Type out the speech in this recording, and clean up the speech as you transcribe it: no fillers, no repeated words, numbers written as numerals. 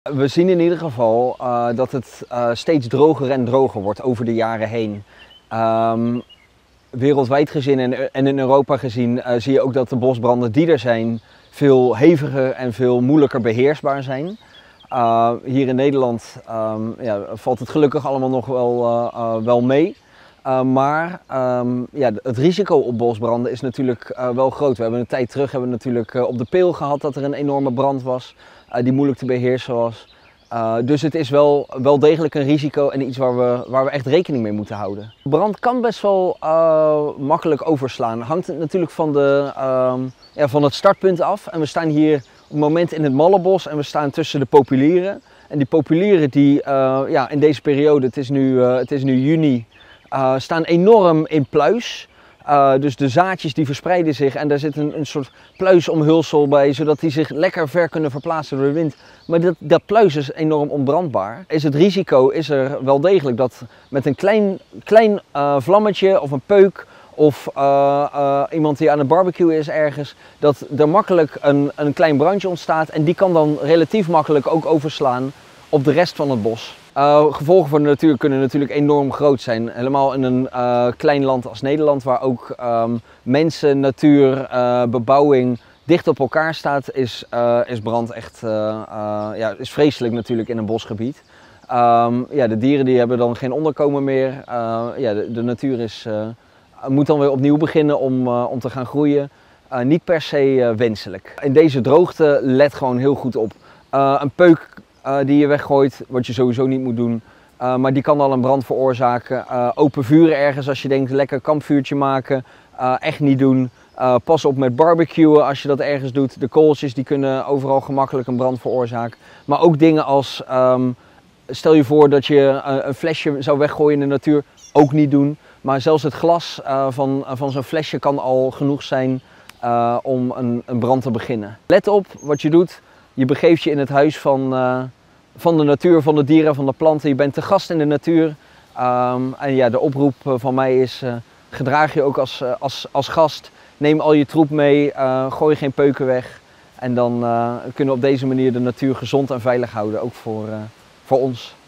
We zien in ieder geval dat het steeds droger en droger wordt over de jaren heen. Wereldwijd gezien en in Europa gezien zie je ook dat de bosbranden die er zijn veel heviger en veel moeilijker beheersbaar zijn. Hier in Nederland valt het gelukkig allemaal nog wel mee. Maar het risico op bosbranden is natuurlijk wel groot. We hebben een tijd terug natuurlijk op de Peel gehad dat er een enorme brand was die moeilijk te beheersen was. Dus het is wel degelijk een risico en iets waar we echt rekening mee moeten houden. Brand kan best wel makkelijk overslaan. Hangt natuurlijk van het startpunt af. En we staan hier op het moment in het Mallenbos en we staan tussen de populieren. En die populieren die in deze periode, het is nu juni, staan enorm in pluis. Dus de zaadjes die verspreiden zich en daar zit een soort pluisomhulsel bij, zodat die zich lekker ver kunnen verplaatsen door de wind. Maar dat pluis is enorm onbrandbaar. Het risico is er wel degelijk dat met een klein vlammetje of een peuk of iemand die aan het barbecuen is ergens, dat er makkelijk een klein brandje ontstaat en die kan dan relatief makkelijk ook overslaan op de rest van het bos. Gevolgen voor de natuur kunnen natuurlijk enorm groot zijn. Helemaal in een klein land als Nederland, waar ook mensen, natuur, bebouwing dicht op elkaar staat, is brand echt is vreselijk natuurlijk in een bosgebied. De dieren die hebben dan geen onderkomen meer. De natuur moet dan weer opnieuw beginnen om te gaan groeien. Niet per se wenselijk. In deze droogte let gewoon heel goed op. Een peuk die je weggooit, wat je sowieso niet moet doen, maar die kan al een brand veroorzaken. Open vuren ergens als je denkt lekker kampvuurtje maken, echt niet doen. Pas op met barbecuen als je dat ergens doet. De kooltjes die kunnen overal gemakkelijk een brand veroorzaken. Maar ook dingen als, stel je voor dat je een flesje zou weggooien in de natuur, ook niet doen. Maar zelfs het glas van zo'n flesje kan al genoeg zijn om een brand te beginnen. Let op wat je doet. Je begeeft je in het huis van de natuur, van de dieren, van de planten. Je bent te gast in de natuur. De oproep van mij is, gedraag je ook als gast. Neem al je troep mee, gooi geen peuken weg. En dan kunnen we op deze manier de natuur gezond en veilig houden, ook voor ons.